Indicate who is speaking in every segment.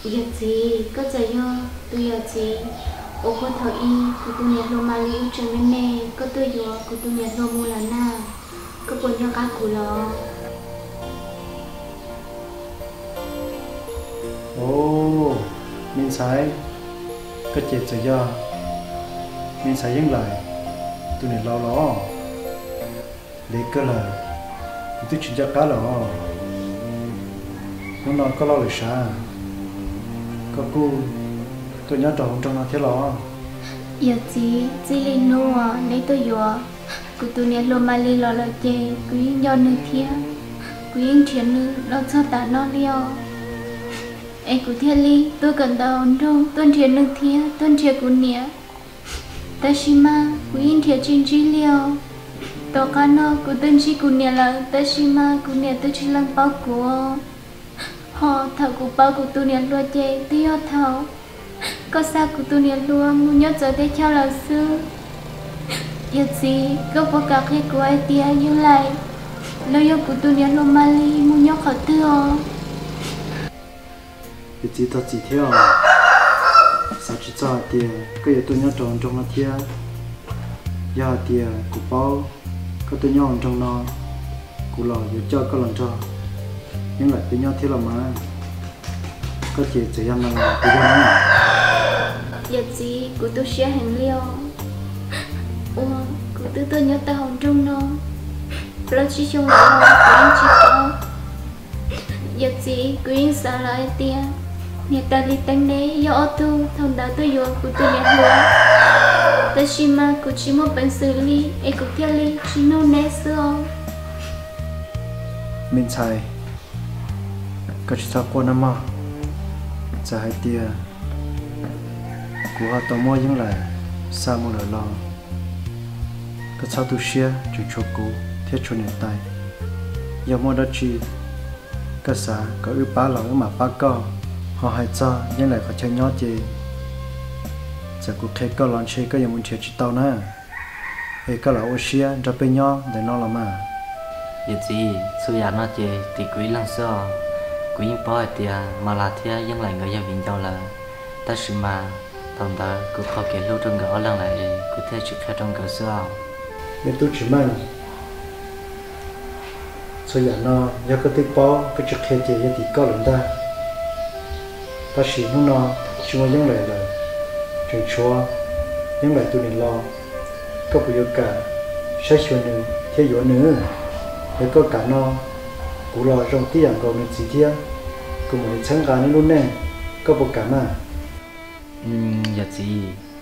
Speaker 1: giờ gì có giờ yo tôi giờ gì ô cô thọ y cô tôi nhặt lô mà liu chân bên nè có tôi yo cô tôi nhặt lô mua là na có buồn cho cá cù lò
Speaker 2: ô mình sai có chết rồi do mình sai những lại tôi này lo lo để cơ là tôi chỉ cho cá lò nó nói có lo được sao có cô tôi nhớ tròn trong nó thế lò
Speaker 1: giờ gì lên nô lấy tôi yo cô tôi nhặt lô mà liu là chê quý do nữ thia quý chuyện nữ lo cho ta nó liao em của thiên lý tôi cần tao trong tuân thiệt nước thia tuân thiệt của nia Tashima của in thiệt trên trí liêu tao cá nó của tuân trí của nia là Tashima của nia tôi chỉ làm bao của họ thảo của bao của tôi nia luôn chơi tôi yêu thảo có sao của tôi nia luôn muốn nhớ giờ để theo là sư giờ gì có bao cả khi của ai tia như lại lo yêu của tôi nia luôn mali muốn nhớ khó thương
Speaker 2: thì chỉ tao chỉ theo sao chỉ cho tiền cái gì tôi nhớ tròn trong nó theo giờ tiền của bao có tôi nhớ trong nó của lò giờ cho có lần cho nhưng lại tôi nhớ thế là mà có chỉ ăn là tôi nhớ
Speaker 1: giờ gì của tôi sẽ hành liêu của tôi nhớ ta hồng trong nó lo chỉ trong đó của anh chỉ có giờ gì của anh sợ lại tiền nhà ta đi tăng đấy do tu thằng đó tôi vô của tôi nhận luôn Tashima của chỉ một bản xử lý em của theo lý chỉ nô nè xưa
Speaker 2: mình sai có chỉ sao qua năm mà za hai tia của họ tao mua những lại sao mua lại lo có sao tu xia chỉ cho cũ thiết cho nền tay giờ mua đó chi có xã có ưu bá lòng mà bá co họ hay cho nhưng lại phải chơi nhót gì giờ cuộc khai có lon chơi có muốn chơi chỉ tao nè hay có là ô xia cho bên nhót để nó làm mà
Speaker 3: giờ gì suy giả nó chơi thì quý lăng xưa quý bỏ thì mà là thế nhưng lại người gia đình giàu là ta chỉ mà thằng ta cứ khó kể lâu trong gõ lăng lại cứ thế chụp theo trong gõ xưa
Speaker 2: nên tôi chỉ mang suy giả nó do cái tích bỏ cái chụp khai chơi thì có lần ta chỉ muốn nó chỉ muốn những lời là chuyện chúa những lời tôi nên lo có bây giờ cả sẽ chuyện nữa theo dõi nữa để có cả nó cú lo trong tiền còn mình chỉ theo cũng muốn sáng cả nó luôn nè có bộ cảm à
Speaker 3: giờ gì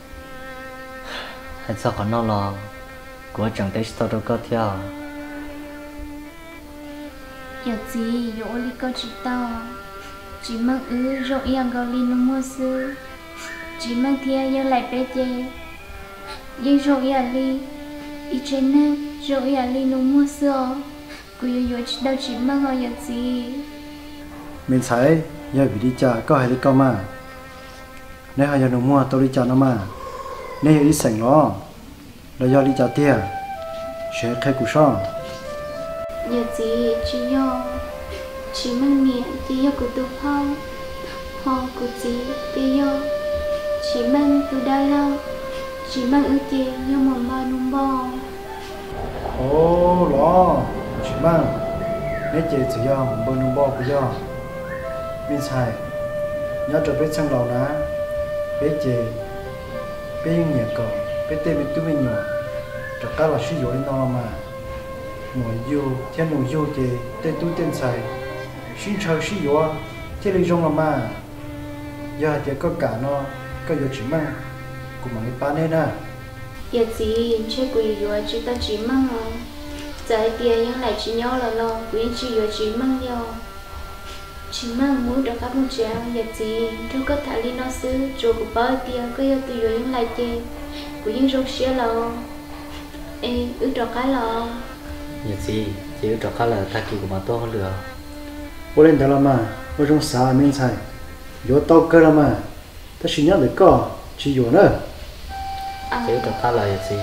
Speaker 3: hay sao còn nó lo của chẳng thấy sao đâu có theo
Speaker 1: giờ gì dỗ lý có chỉ tao chỉ mang rộng yên gạo li nó mua sư chỉ mang thia giờ lại bé chê nhưng rộng yên li ít trên nè rộng yên li nó mua sữa cứ giờ chỉ đâu chỉ mang họ giờ gì
Speaker 2: mình sai giờ bị đi chợ có hay đi câu mà nếu hay giờ nó mua tôi đi chợ nó mà nếu đi sành nó là do đi chợ tia sẽ khai củ sò
Speaker 1: giờ gì chỉ mang nhẹ chỉ do của tôi phong họ của chị chỉ do chỉ mang tôi đa lâu chỉ mang ưu tiên do mầm bao nung bò
Speaker 2: ô lo chỉ mang nếu chị chỉ do bơm nung bò của do mình sai nhớ cho biết sang đầu ná biết chị biết những nhẹ cỏ biết tên biết tụi mình nhỏ cho các là sử dụng nó mà ngồi vô theo ngồi vô chị tên tụi tên sai xin chào sử dụng thế lý trong là mà giờ thì có cả nó có giờ chỉ mang cùng mấy bạn này nè
Speaker 1: giờ gì chơi quỷ rồi chỉ ta chỉ mang à giờ tiền nhưng lại chỉ nhau là lo quỷ chỉ rồi chỉ mang nhau chỉ mang muốn được các môn trẻ giờ gì tôi có thả đi nó xứ rồi của bao tiền có giờ tôi rồi nhưng lại chơi quỷ nhưng rốt xía lo ê được cái lo
Speaker 3: giờ gì chỉ được cái là ta kỳ của mà tôi không được
Speaker 2: bố lên đó là mà bố trong xã mình sai vô tao cơ là mà ta chỉ nhớ được có chỉ vô nữa
Speaker 3: chỉ được cái là gì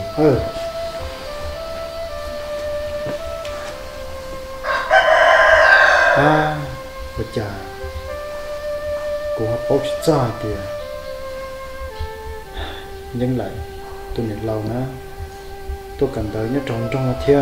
Speaker 2: bố cha cô học bốc ra kìa nhưng lại tôi nhận lâu nữa tôi cần tới nhớ trong là thiên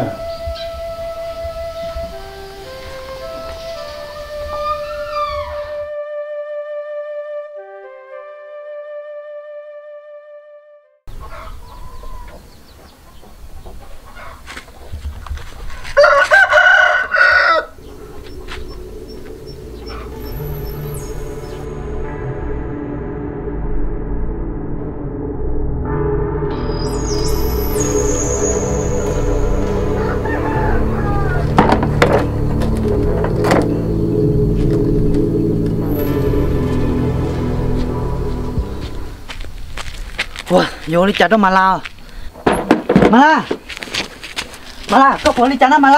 Speaker 4: Wah, vô đi chặt đó mà la, có bỏ đi chặt đó mà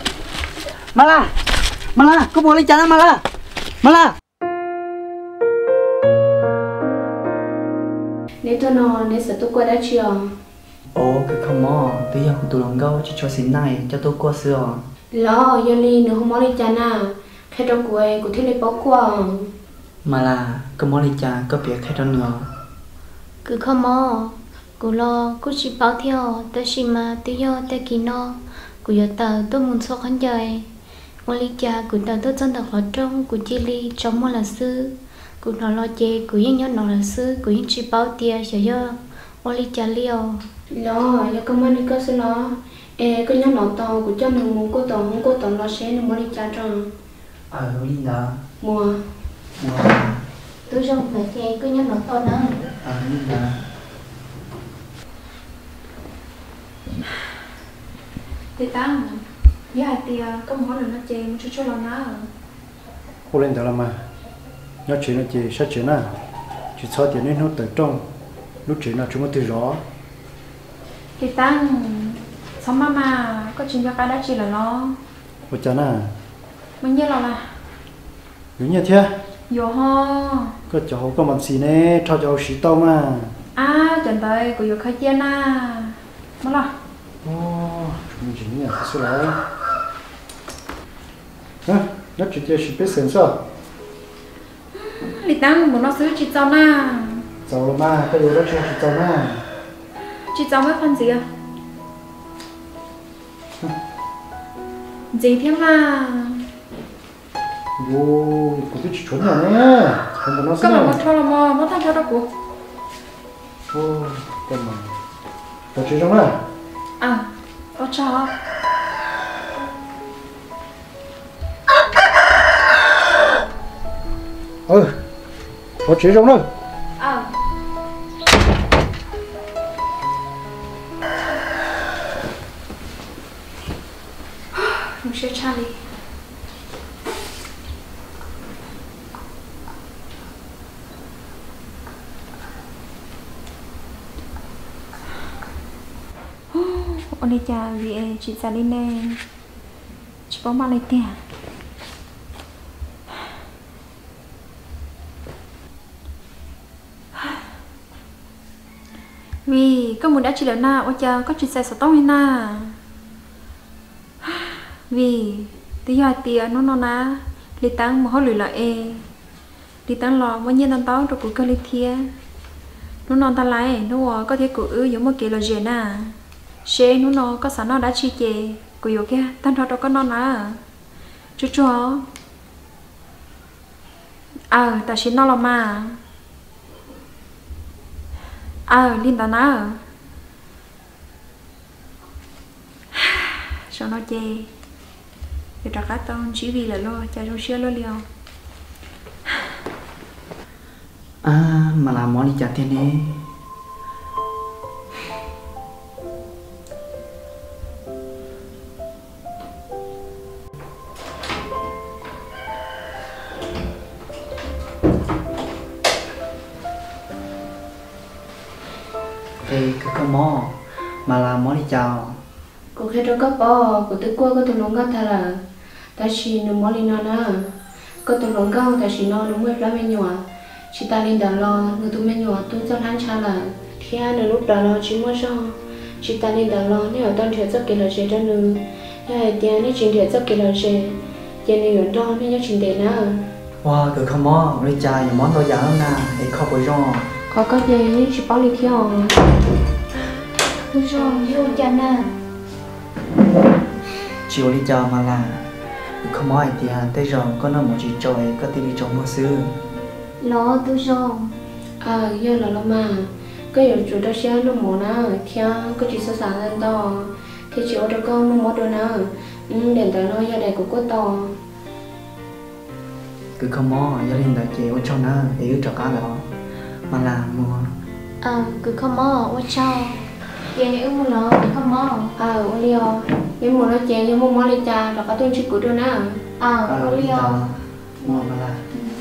Speaker 4: la, có bỏ đi chặt đó mà la.
Speaker 1: Nếu tôi nói nếu sợ tôi qua đã chưa
Speaker 4: Ồ, cái không mò, bây giờ tụi lòng gấu chỉ cho xin này cho tôi qua xưa.
Speaker 1: lo giờ đi nếu không muốn đi chán à khi trong quê của thế này bỏ qua
Speaker 4: Mà là, có mò đi chặt có việc hay trong nữa.
Speaker 1: cứ không mò cô lo cô chỉ bảo theo tới khi mà tới giờ tới kỳ nó cô giờ tờ tôi muốn so khán trời muốn đi cha cô tờ tôi chân thật ở trong cô chỉ đi trong một là sư cô nó lo chê cô yên nhớ nó là sư cô yên chỉ bảo tia giờ giờ muốn đi cha liều lo giờ có muốn đi cơ sư nó có nhớ nó to cô cho mình muốn cô to lo xe nó muốn đi cha trong
Speaker 4: Linh đó.
Speaker 1: mùa tôi trong phải chê cứ nhớ nó to nữa
Speaker 4: Linh đó.
Speaker 5: Thì tăng với hai tia có một lần nó chê một chút cho lo nó
Speaker 2: cô lên đó là mà nhớ chuyện là chị sao chuyện à chị sao tiền nên nó tới trong lúc chuyện là chúng có từ rõ
Speaker 5: thì tăng sống mama có chuyện cho cái đã chỉ là lo
Speaker 2: cô chán à
Speaker 5: mình nhớ là
Speaker 2: đúng như thế
Speaker 5: vô ho
Speaker 2: có cháu có bằng gì nè cho cháu xí tao mà
Speaker 5: chẳng tới của vô khai chia na mất lo
Speaker 2: mình chỉ nhận cái số lại nó chỉ chơi xí biết xem sao
Speaker 5: thì tăng muốn nóซื้อchỉ cháu na
Speaker 2: cháu là mà cái gì đó chơi chỉ cháu mà
Speaker 5: chỉ cháu mấy phần gì à gì thêm là
Speaker 2: vô cũng biết chỉ chuẩn rồi nè không có nó
Speaker 5: có
Speaker 2: sao
Speaker 5: mà một cho là mò mất thằng cho đó của
Speaker 2: cái mà tao chơi trong này
Speaker 5: có cho
Speaker 2: có chơi trong đây
Speaker 5: không sẽ Charlie ôn đi cha vì chị ra đi nè chị có mang lấy tiền vì có muốn đã chỉ là na ôi cha có chuyện sai sợ tao hay na vì tí giờ tiền nó na li tăng mà họ lười lại li tăng lò bao nhiêu năm tao rồi cũng cơ li thia nó non ta lại nó có thể cứ giống một kiểu là gì na xe nó có sẵn nó đã chi chê của yêu kia tan thoát đâu có non à chú ta xin nó là mà linh ta na sao nó chê để trả cá tông chỉ vì là lo cha trong xe lo liều
Speaker 4: Mà làm món đi chặt thế này cái con mò mà làm món đi chào
Speaker 1: cô khi đó có bò cô tới qua có tụi nó ngắt thà là ta chỉ nó mò lên nó nè có tụi nó cao ta chỉ nó mới ra bên nhỏ chỉ ta lên đàn lo người tụi bên nhỏ tôi cho hắn cha là khi anh lúc đó lo chỉ mua cho chỉ ta lên đàn lo nếu ở toàn thể rất kỳ là gì đó nữa hay tiền nếu chuyện thể rất kỳ là gì tiền này ở đó nếu nhớ chuyện tiền nữa
Speaker 4: Wow, cứ không mò, đi cha nhiều món tôi giả lắm nè, để khó bồi rong.
Speaker 5: Có gì chỉ bảo đi theo.
Speaker 1: tôi rồi yêu cha nè
Speaker 4: Chiều đi cha mà là không mò thì tới rồi có nó một chị trội có thể đi trồng mua xứ.
Speaker 1: lo tôi rồi
Speaker 5: Giờ là mà cái giờ chủ đó xe nó mỏ nè, theo cái chỉ số sáng lên to, thì chiều đó con nó mỏ đồ nè, đến tới nó giờ này cũng có to.
Speaker 4: Cứ không mò, gia đình đã chịu cho nó để cho cá đó mà là mua.
Speaker 1: cứ không mò quá cho về ước muốn lo không mò
Speaker 5: Uống liều, nhưng mà nó chén nhưng mà mỏ lên trà, rồi có tên chỉ của đồ nè.
Speaker 1: có liêu
Speaker 4: Mua mà là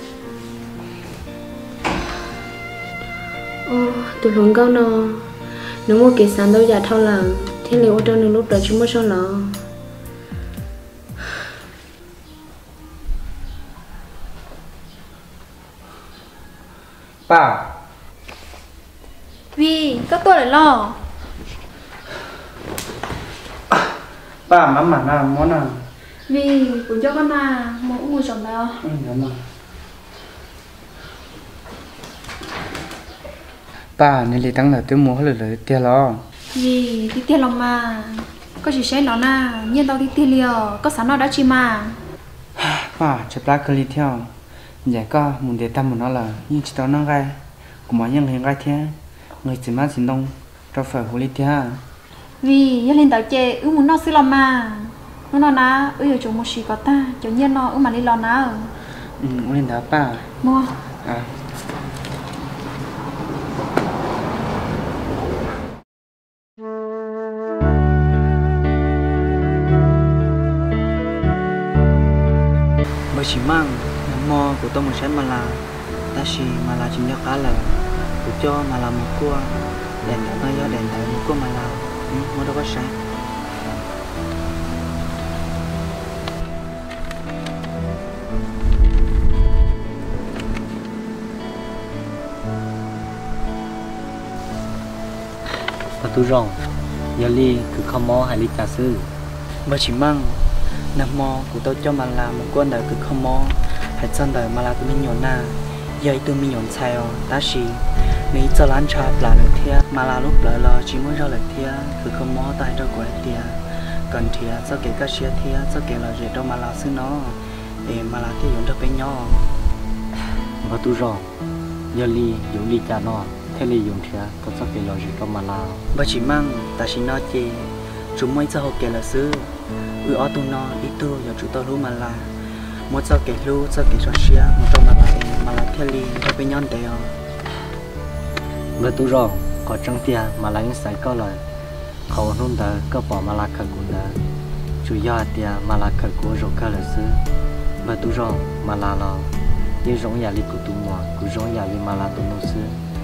Speaker 5: Tụi luôn câu nó, nếu mà cái sản đâu giả thao là, thế liệu ở trong lúc đó chúng mới cho nó.
Speaker 2: Bà
Speaker 5: Vì các tôi lại lo.
Speaker 2: bà mắm mà na món nào
Speaker 5: Vì cũng cho con à, mà cũng ngồi chồng đâu.
Speaker 2: nhắm mà bà nên lấy tăng là tôi mua lời tiền lo
Speaker 5: Vì thì tiền lòng mà, có chỉ sẽ nó na, nhiên tao đi tiền liều, có sản nó đã chi mà.
Speaker 2: bà chụp lá cơ li theo giải có muốn để tâm một nó là nhưng chỉ tao nó gai của mọi nhân hiện gai thế người chỉ mang xin đông cho phải hồ li theo
Speaker 5: Vì giờ lên tàu chè, muốn nó xí lòng mà, nó na, ở chỗ một xí có ta, chỗ nhiên nó mà đi lo na.
Speaker 2: lên đó bà
Speaker 5: Mua.
Speaker 4: bởi chỉ mang mò của tôi một sẽ mà là ta chỉ mà là chỉ cho cá là của cho mà là một cua đèn nó do đèn tại một cua mà là mua đâu có sai.
Speaker 3: và tôi rong giờ li cứ không mò hay li trà sư
Speaker 4: bởi chỉ mang nằm mò của tôi cho mà là một con đời cứ không mò hay chân đời mà là tôi mình nhổn na giờ tôi mình nhổn sai rồi ta chỉ nếu cho lăn cha là được thia mà là lúc lời lo chỉ muốn cho lời thia cứ không mò tại đâu quậy thia cần thia cho cái cá xía thia cho cái lời gì đâu mà là xứ nó để mà là thia nhổn được bên nhau
Speaker 3: và tôi rong giờ li dùng li trà nó thế li dùng thia có sao cái lo gì trong mà lao
Speaker 4: bởi chỉ mang ta chỉ nói chê chúng mới cho họ kể là xứ ở tụi nó ít tu giờ chúng tôi luôn mà là một cho kể lu cho kể cho xía một trong mà là theo li cho bên nhau đều
Speaker 3: và tôi rong có trăng tia mà lại sai có lờiเขานุ่นเดอก็บอกมาลาคกุนเดอจุยอดเตียมาลาคกูโรคเลยซื้อเมื่อตุจงมาลาลอยิ่งร้องยาลิกุตุมัวกูร้องยาลิมาลาตุนุซื้อ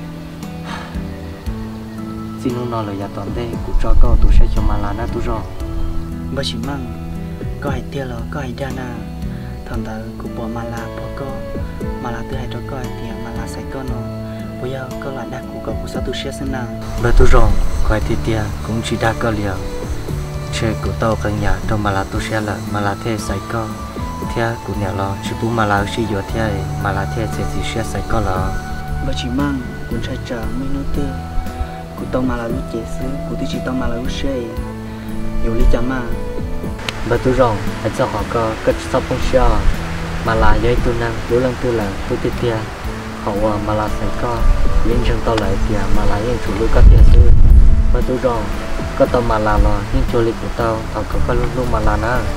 Speaker 3: สินุนนอเลยยาตอนเด็กกูจอก็ตุใช้ชมาลานะตุจง
Speaker 4: bởi chỉ mang có hai tia là có hai đa na thằng ta cũng bỏ mà là bỏ mà là từ hai cho có hai tia mà là sai có nó bây giờ có là đa của cậu của sao tu sẽ sinh nào
Speaker 3: và tu rong coi thì tia cũng chỉ đa cơ liều chơi của tàu căn nhà trong mà là tu sẽ là mà là thế sai có thế của nhà lo chỉ bu mà là chỉ do thế mà là thế sẽ chỉ sẽ sai có lo
Speaker 4: bởi chỉ mang cũng sai chờ mấy nốt tư của tao mà là lúc chế xứ của tôi chỉ tao mà là lúc xe nhiều lý chả mà
Speaker 3: và tu rong hay cho họ có cách sao không sao mà là giấy tu năng đủ lần tu là tu tiết tia họ mà là sai có liên chân tao lại tia mà là những chủ lưu các tia sư và tu rong có tao mà là lo những chỗ lịch của tao tao có lúc lúc mà là na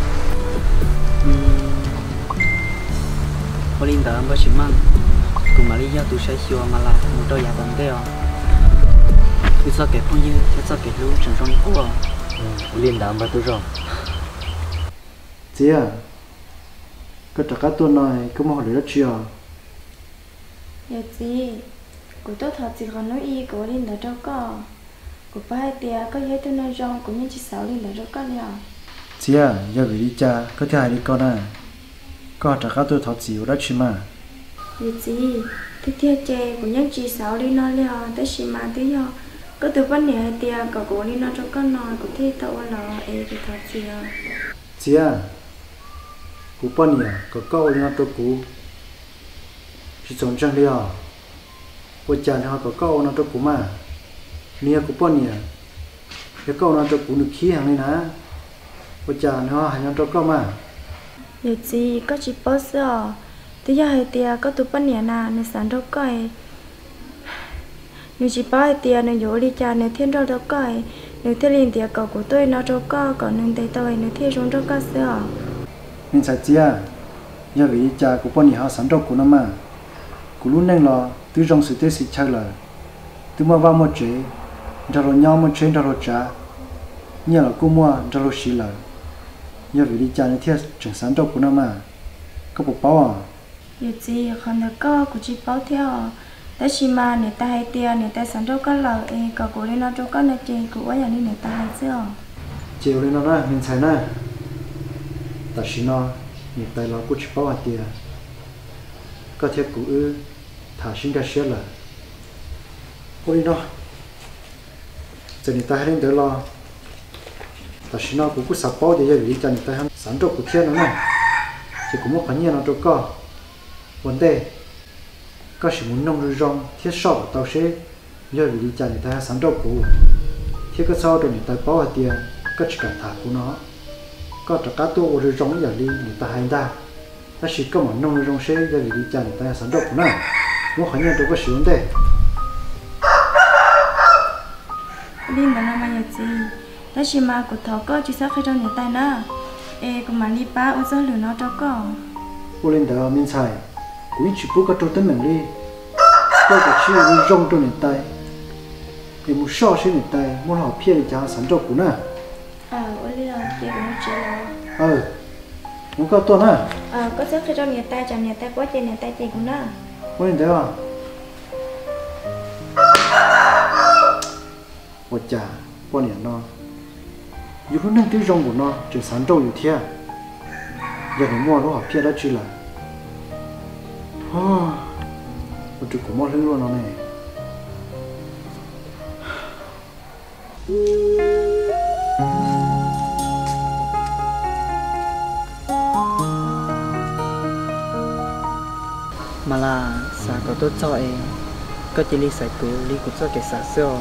Speaker 4: có liên đó bởi chỉ mang cùng mà lý do tôi sẽ xua mà là một đôi giả bằng đeo tôi sao kể phong như thế sao kể lúc chẳng trong của
Speaker 3: liên đám và tu rong
Speaker 2: chị à cái trò cá tuần này có mà để rất chiều
Speaker 1: giờ gì của tôi thật chỉ còn nói y của linh đã đâu có của ba tia có giấy tôi nói rong của những chị sáu linh đã đâu có liao
Speaker 2: chị à giờ gửi đi cha có thứ hai đi con à có trò cá tôi thật chịu rất chi mà
Speaker 1: giờ gì tôi tia chè của những chị sáu linh nói liao tới xí mà tới giờ có từ vấn đề hai tia cả của linh nó đâu có nói của thế tao là ấy thì thật chịu
Speaker 2: chị à cú bao nhiêu có câu lên tôi cú chỉ chọn trang liao vợ chồng họ có câu nó cho cụ mà nia cụ bao nhiêu cái câu nó cho cụ được khí hàng này nè vợ chồng họ hay cho câu mà
Speaker 5: giờ gì có chỉ bao giờ thì giờ hay tia có tụ bao nhiêu nè nên sản đâu coi nếu chỉ bao tia nên dỗ đi cha nên thiên đâu đâu coi nếu thiên liền tia cầu của tôi nó đâu có còn nên tay tôi nếu thiên chúng đâu có sao
Speaker 2: mình sai chia giờ vì cha cụ bao nhiêu họ sản đâu cụ nó mà cụ luôn nên lo từ trong sự tế sĩ chơi là từ mà vào một chế cho rồi nhau một chế cho rồi trả như là cô mua cho rồi xí là giờ vì đi cha nên thiết chẳng sản đâu cụ nó mà có bộ bao à
Speaker 5: giờ gì còn được có cụ chỉ bao theoแต่ชิมาเนี่ยตาให้เตียเนี่ยแต่สันโดก็เหล่าเองก็กูเล่นน้องโจก็เนี่ยเจกูว่าอย่างนี้เนี่ยตาให้เสื้อ
Speaker 2: chiều lên nó ra mình xài na ta chỉ nó nhịp tay nó cũng chỉ bảo hạt tiền có thể cụ thả sinh ra xe là ôi nó giờ nhịp tay lên tới lo ta chỉ nó cũng sắp bao giờ vì cho nhịp tay hắn sẵn cho cụ thiên nó này chỉ cũng một phần nhiều nó cho có vấn đề có sự muốn nông rong thiết sọ tàu xe giờ vì đi chăn người ta sắm đâu cụ thiết cái sau rồi người ta bảo hạt tiền có chỉ cả thả của nó có tất cả tôi rồi rong giờ đi người ta hay ta ta chỉ có một nông rong xe giờ vì đi chăn người ta sắm đâu cụ nào muốn hỏi nhau tôi có sự vấn đề
Speaker 5: Linh đó là mà gì ta chỉ mà của thọ có chỉ sao khi trong người ta nữa của mà đi ba ở sau lửa nó cho có
Speaker 2: cô lên đó mình xài cũng chỉ bố cái trâu tấn mình đi tôi có chỉ là rong trong người ta thì muốn so sánh người ta muốn họ phe để trả sản cho cụ nè
Speaker 5: ở đây là chị cũng chỉ là
Speaker 2: muốn có tuần à
Speaker 5: có sao khi trong người ta chẳng người ta quá trên người ta chị cũng đó
Speaker 2: cô lên đó à vợ chả con nhà nó dù lúc năng tiêu rong của nó chỉ sản trâuอยู่thế giờ thì mua nó họ phe đó chỉ là một chút của món luôn nó này
Speaker 4: mà là xã có tốt cho em có chỉ lý giải của lý của cho cái xã xưa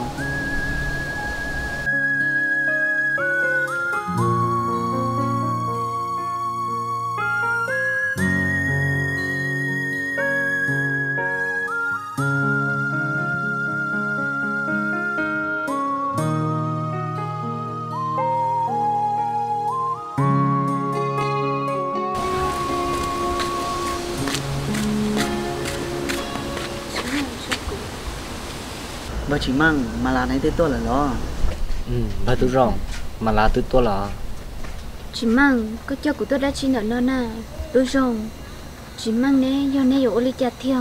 Speaker 4: bà chỉ mang mà là này tới tôi là lo
Speaker 3: bà tôi rong mà là tôi là
Speaker 1: chỉ mang có cho của tôi đã chi nợ nó nè tôi rong chỉ mang nè do nè dỗ đi chặt theo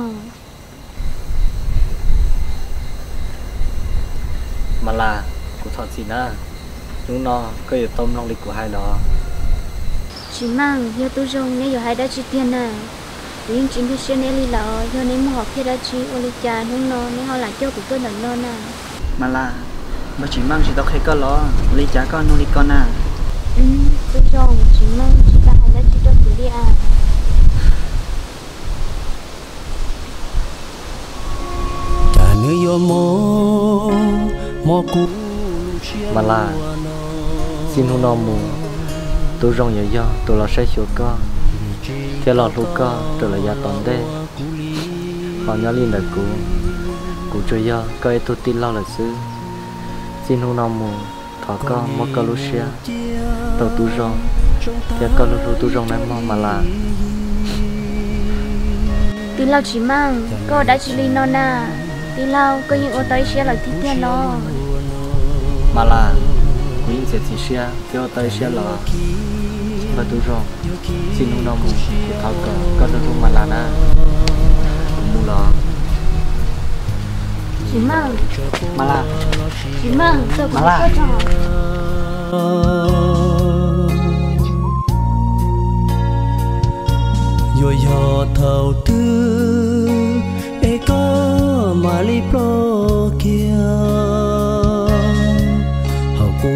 Speaker 3: mà là của thọ gì nè chúng nó có yêu tôm long lịch của hai đó
Speaker 1: chỉ mang do tôi rong nè dỗ hai đã chi tiền nè nhưng chính cái chuyện này là do nè mua học kia đã chi ô đi chặt chúng nó nè họ lại cho của tôi nợ nó nè
Speaker 4: mà là bà chỉ mang chỉ tao khai có lo lấy trả con nuôi con à
Speaker 1: tôi rong chỉ mang chỉ ta hai đã chi cho tôi đi à
Speaker 6: cả nơi yo mò cũ
Speaker 3: mà là xin hôn nom mù tôi rong nhớ do tôi là say chuột co thế lọt lú co rồi là gia toàn đây họ nhớ liên đời cụ chơi do coi tôi tin lo là xứ xin hôn nom mù thọ co mất co lú xe tàu tu rong thế co lú tu rong này mà là
Speaker 1: tí lao chỉ mang cô đã chỉ đi non à tí lao có những ô tô xe lại thích tiền nó
Speaker 3: mà là mình sẽ chỉ xe theo ô tô xe là và tu rong xin hôn nom mù thọ co lú mà là na mù là
Speaker 1: chỉ mang
Speaker 4: mà là
Speaker 1: chỉ mang tôi cũng có trò
Speaker 6: yo yo thầu tư e có mà li pro kia hậu cũ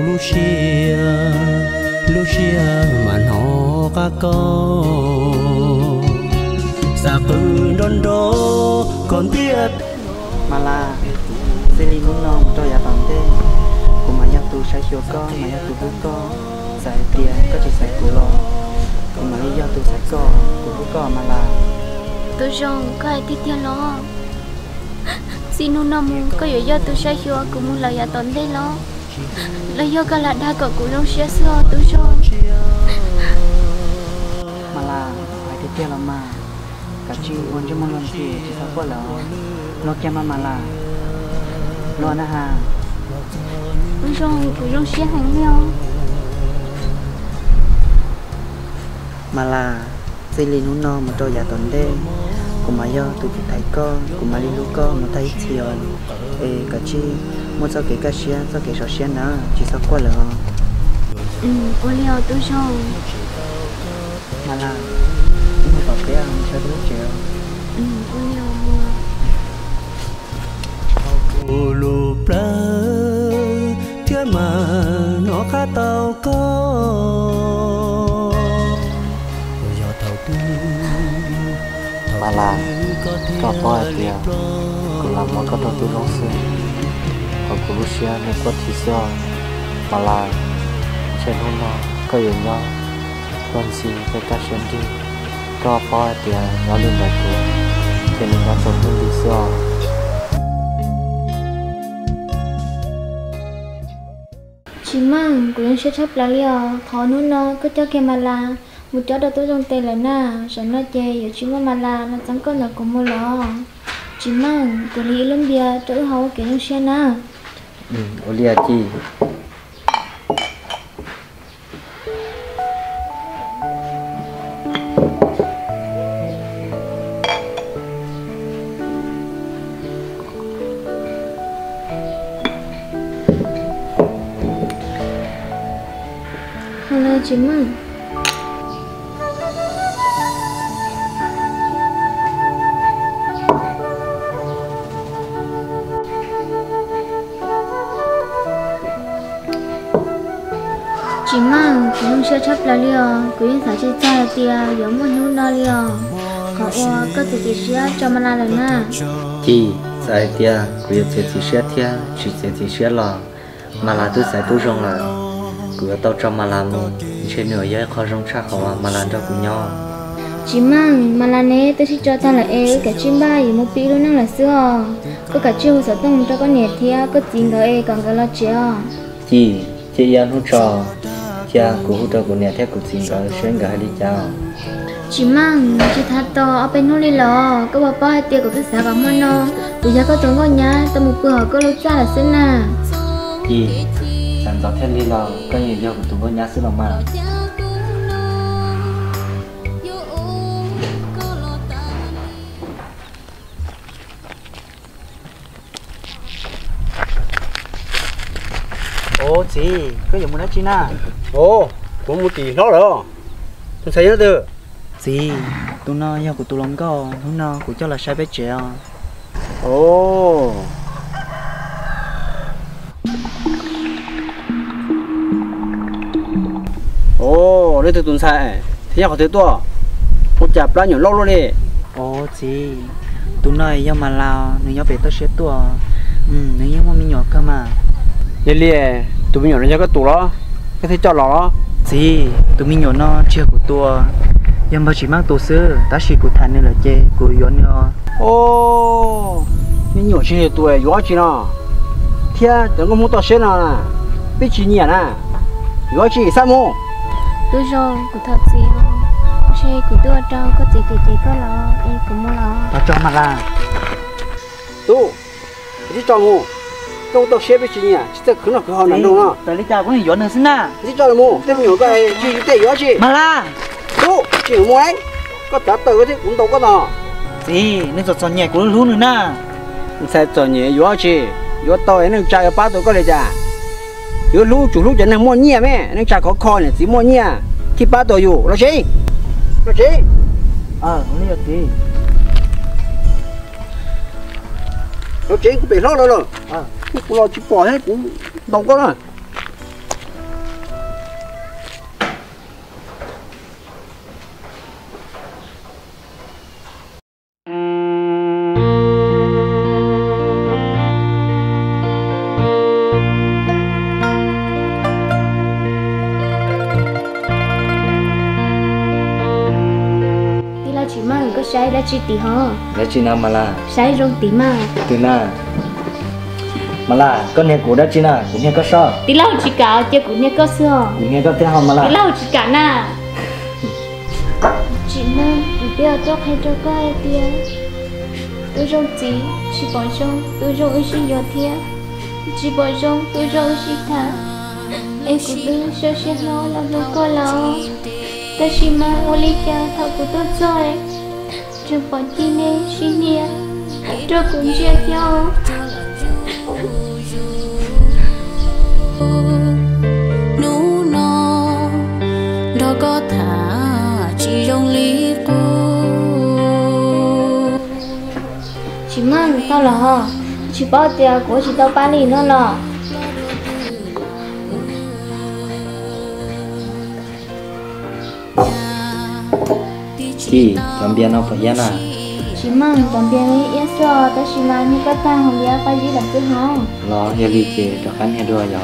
Speaker 6: Lucia mà nó cá con xa bự đón đón còn tiếc
Speaker 4: mà là sẽ đi muốn non cho nhà tận thế cùng mà nhau tu sai chiều con mà nhau tu vui con sai tiền có chỉ sai của lo cùng mà lý do tu sai con của vui con mà là
Speaker 1: tôi rằng cái tiếp theo nó xin nó nằm có yếu do tôi sai chiều cũng muốn là nhà tận thế nó là do cái là đa cỡ của nó sẽ xưa tôi rằng
Speaker 4: mà là phải tiếp theo là mà cả chi quan cho mong làm gì chỉ sao qua là lo kia mà là lo na ha
Speaker 1: tôi rằng của nó sẽ hành nhau
Speaker 4: mà là xây lên núi non mà cho nhà tuần đêm cùng mà do tụi chị thấy con cùng mà đi lú con mà thấy thiền cả chi muốn sao cái cá xia sao cái sò xia nữa chỉ sao qua là
Speaker 1: ôi liều tôi rằng
Speaker 4: mà là nhưng mà bảo cái ăn cho đứa chịu
Speaker 1: ôi liều
Speaker 6: ô lô pra thiên mà nó khá tao có giờ thầu tu
Speaker 3: mà là có bao tiền cũng làm một cái đầu tư long xưa còn của Russia nên có thị xưa mà là trên hôm nào có nhiều nhau còn gì về các chuyện đi có bao tiền nó liên lạc của thì mình đã chọn hướng đi xưa
Speaker 1: chỉ mong của nó sẽ chấp là liều khó nôn nó cứ cho kia mà là một chỗ đầu tư trong tiền là na sợ nó chơi ở chúng mà là nó chẳng có là của mua lọ chỉ mong của lý lắm bia trở hậu kiểu nó xe na
Speaker 3: Olia chi
Speaker 1: hello chị mong chỉ mong cũng không sẽ chấp là liều cũng yên phải chơi cha tia giống một nút nó liều có ô có tự chỉ sẽ cho mà là na
Speaker 3: chi sai tia cũng sẽ chỉ sẽ tia chỉ sẽ chỉ sẽ là mà là tôi sai tôi rong là cũng tao cho mà làm trên nửa giấy khó rong chắc họ mà làm cho cùng nhau
Speaker 1: chỉ mong mà là nè tôi sẽ cho ta là cả chim ba gì một tí luôn năng là xưa có cả chiêu sở tông cho con nhẹ thia có tiền cái còn cái lo chéo
Speaker 3: chi chị ăn hút trò cha của hút trò của nhà theo của tiền cái xuyên cái đi chào
Speaker 1: chỉ mong chỉ thắt to ở bênนู้นเลยเหรอก็ว่าป้าเตี้ยกับพี่สาวกับมันเนาะกูอยากก็ต้องก็ย้ายแต่มุกเปิดก็รู้จ้าละสินะ
Speaker 3: chi sản xuất theo lý lo có nhiều do của tụi con nhà sư lòng mà
Speaker 4: ô chị có dùng một lá chi na
Speaker 2: Ồ, cũng một tỷ nó rồi. Tôi thấy nó được.
Speaker 4: chị tụi nó do của tụi lòng có tụi nó của cho là sai bé trẻ
Speaker 2: Ồ. Ồ, đây từ tuần sai. Thế nào có thể to? Một chạp lá nhỏ lâu luôn đi.
Speaker 4: ô chị tụi nó do mà lao nếu do bé tôi sẽ tua nếu như mà mình nhỏ cơ mà
Speaker 2: Vậy liền, tụi mình nhỏ nó cho cái tủ đó. Cái thế cho nó.
Speaker 4: chị tụi mình nhỏ nó chưa của tua nhưng mà chỉ mang tổ sư ta chỉ của thằng nên là chê của yếu nữa
Speaker 2: Ồ. Mình nhỏ chỉ tuổi nhỏ chỉ nó. Thế đừng có muốn to xe nào nè. Biết chỉ nhỉ nè. Nhỏ chỉ sao mua?
Speaker 1: tôi rồi của thật gì không xe của tôi trong có gì có lo em cũng mua lo
Speaker 4: ta cho mà là
Speaker 2: Tu. Đi cho mua. Đâu to xe biết chỉ nhỉ? Chỉ tất cứ nó cứ họ nằm đâu nó.
Speaker 4: tới lý cha cũng yếu nữa xin na
Speaker 2: Đi cho nó mua. Thế mình nhỏ cái chỉ cái nhỏ chỉ.
Speaker 4: mà là
Speaker 2: Tu, chỉ mua ấy. Có trả tờ cái cũng đâu có nào.
Speaker 4: chị nên giọt giọt nhẹ của luôn nữa na
Speaker 2: Sẽ cho nhẹ nhỏ chỉ. Nhỏ to ấy nó chạy ba tuổi có lấy trả. Yo lu chủ lu chẳng mua nhẹ mẹ, nó chả có kho này chỉ mua nhẹ. Khi ba tuổiอยู่nó gì? Nó gì?
Speaker 4: không được chị
Speaker 2: Nó gì cũng bị lo rồi. Cũng lo chỉ bỏ hết cũng đâu có rồi.
Speaker 1: chỉ tí hả
Speaker 3: để chi nào mà là
Speaker 1: sai rồi tí mà
Speaker 3: từ na mà là con này của đã chi na cũng nghe có sao
Speaker 1: tí lâu chỉ cả chứ cũng nghe có xưa
Speaker 3: cũng nghe có thế không mà
Speaker 1: tí
Speaker 3: là
Speaker 1: lâu chỉ cả na chị nương bây giờ cho hay cho coi tia tôi rong chỉ bỏ rong tôi rong ở xin giờ thia chỉ bỏ rong tôi rong ở xin thà em cũng đưa cho xin lo là luôn coi lo ta chỉ mà ô lý cha thầu của tôi rồi trường bỏ chi nè xin nè cho cũng chia cho
Speaker 7: nú nó đó có thả chỉ rong lý cô
Speaker 1: chỉ mang tao là ho chỉ bao tiền của chỉ tao bán đi nó là
Speaker 3: chị làm biếng nó phải yên à
Speaker 1: chỉ mang tầm tiền ấy yên sợ ta chỉ mang như các ta không biết cái gì là cái không
Speaker 3: lo hiểu đi chị cho khán nghe đùa rồi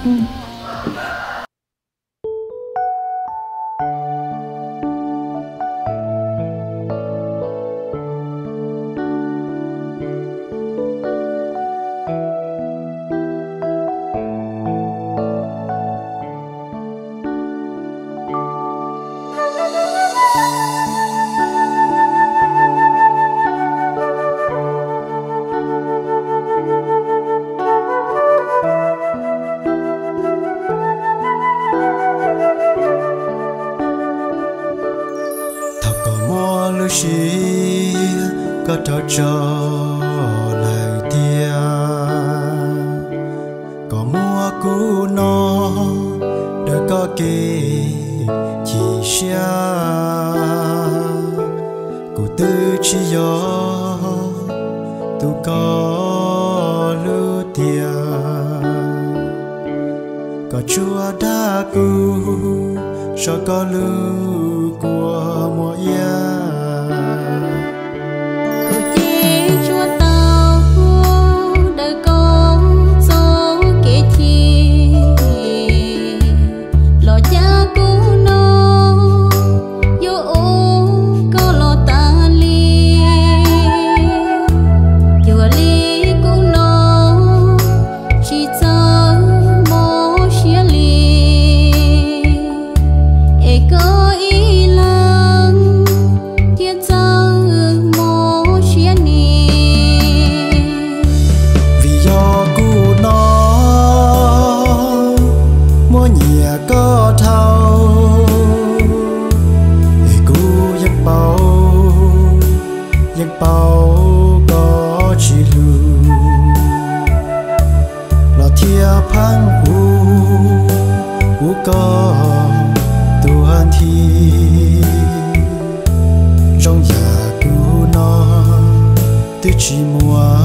Speaker 6: chi có trò trò lời tia có mua cũ nó đời có kê chỉ xa cụ tư chỉ gió tu có lưu tia có chúa đã cứu cho có lưu của mùa ya chỉ mùa